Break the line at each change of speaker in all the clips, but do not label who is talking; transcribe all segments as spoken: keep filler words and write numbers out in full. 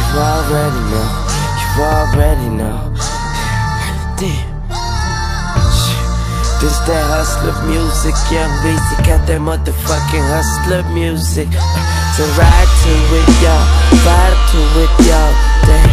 You already know, you already know. Damn. This that hustler music, Young Weezy got that motherfucking hustler music. So ride to it, y'all, vibe to it, y'all. Damn.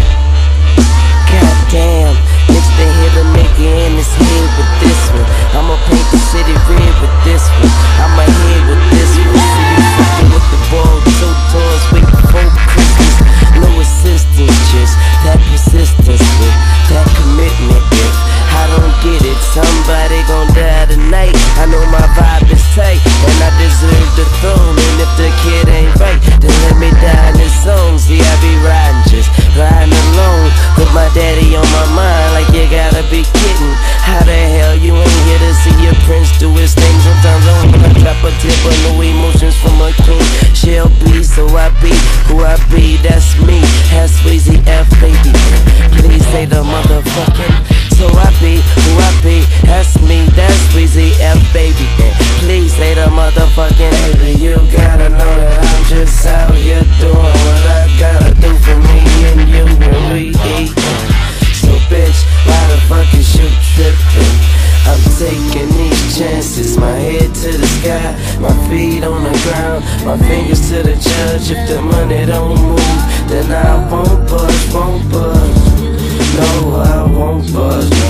Goddamn, next they hit a nigga in his head with this one. I'ma paint the city red with this one. I'ma hit with this one. See you fucking with the ball, two tours, wait before Christmas. No assistance, just that persistence with that commitment. If I don't get it, somebody gon' die tonight. I know my vibe is tight, and I deserve the throne. And if the kid ain't right, then let me die in his zone. See, I be riding, just riding alone, with my daddy on my mind, like you gotta be kidding. How the hell you ain't here to see your prince do his thing? Sometimes I wanna drop a tip, but no emotions from a king. She'll be, so I be who I be, that's me. That's Weezy F, baby. Please say the motherfucking. So I be who I be, that's me, that's Weezy F, baby. Please say the motherfucking. Baby, you gotta know that I'm just out here doing what I gotta do for me and you when we eat. So bitch, why the fuck is you tripping? I'm taking these chances, my head to the sky, my feet on the ground, my fingers to the judge. If the money don't move, then I won't budge, won't budge. No, I won't budge, no,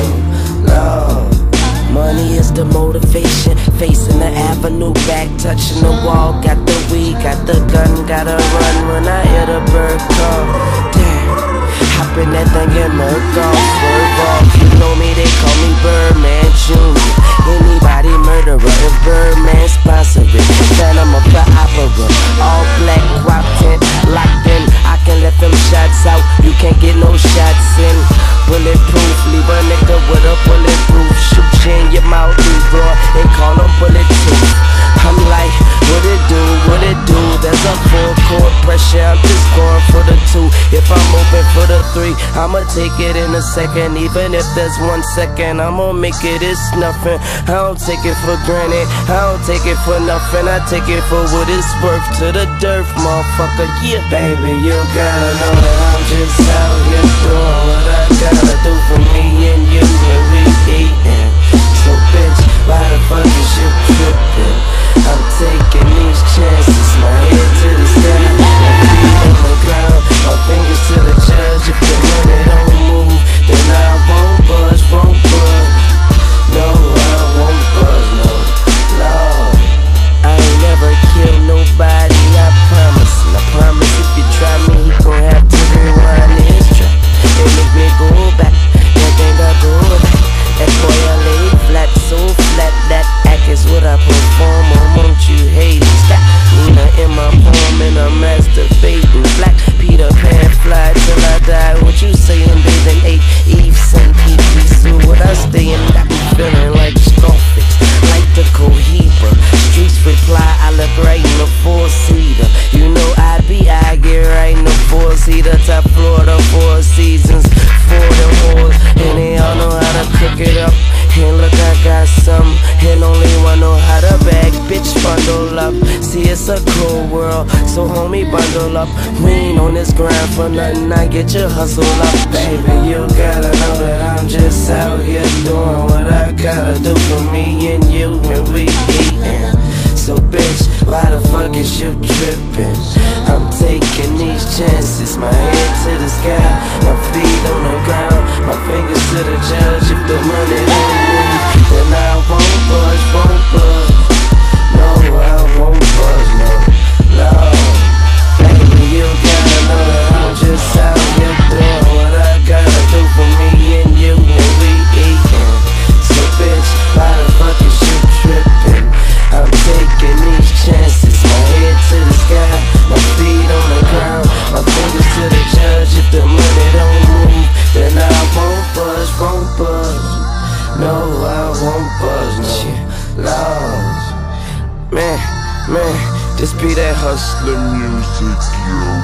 no. Money is the motivation, facing the avenue, back touching the wall. Got the weed, got the gun, gotta run when I hear the bird call. Damn, hop in that thing and murk off, swerve off. You know me, they call me Birdman Junior Anybody murderer, if Birdman sponsor it. Phantom of the Opera, all black, guap tent, locked in. I can let them shots out, you can't get no shots in. Bulletproof, leave a nigga with a bulletproof. Shoot you in your mouth, bro, and call them bulletproof. I'm like, what it do, what it do? There's a full court pressure, I'm just going for the two. If I'm open for the three, I'ma take it in a second. Even if there's one second, I'ma make it, it's nothing. I don't take it for granted, I don't take it for nothing. I take it for what it's worth, to the dirt, motherfucker, yeah. Baby, you gotta know that I'm just out here doing what I gotta do for me and you when we eatin'. So bitch, why the fuck is you trippin'? I'm taking these chances, my head to the sky, my feet on the ground, my fingers to the judge. If the money don't move, then I won't budge, won't budge. No, I won't budge, no, no. I ain't never killed nobody, I promise. And I promise if you try me, he gon' have to rewind his track and make me go back. That thing I go back. That boy I lay flat, so flat. That act is what I perform. Oh, won't you hate it? Stop Nina in my palm and I'm masturbating. Black Peter Pan fly till I die. What you saying, bathing eight Eve Saint Pete? So what I stay in, got me feeling like Scarface, like the Cohiba. Streets reply, I look right in the four-seater. You know I be, I get right in the four-seater. Top Florida, four seasons, four them whores, and they all know how to cook it up. And look, I got some, and only one know how to bag. Bitch, bundle up. See, it's a cold world, so homie, bundle up. We ain't on this grind for nothing. I get your hustle up, baby. You gotta know that I'm just out here doing what I gotta do for me and you when we eatin'. So bitch, why the fuck is you trippin'? I'm taking these chances, my head to the sky, my feet on the ground, my fingers to the judge. If the money don't move, then I won't budge, won't budge. No, I won't budge, no, no. Baby, you gotta know that I'm just out here doing what I gotta do for me and you when we eatin'. So bitch, why the fuck is you trippin'? I'm taking these chances, my head to the sky, my feet on the ground, my fingers to the judge. If the money don't move, then I won't budge, won't budge. No, I won't budge, no, no. Man, man, this be that hustler music, yo.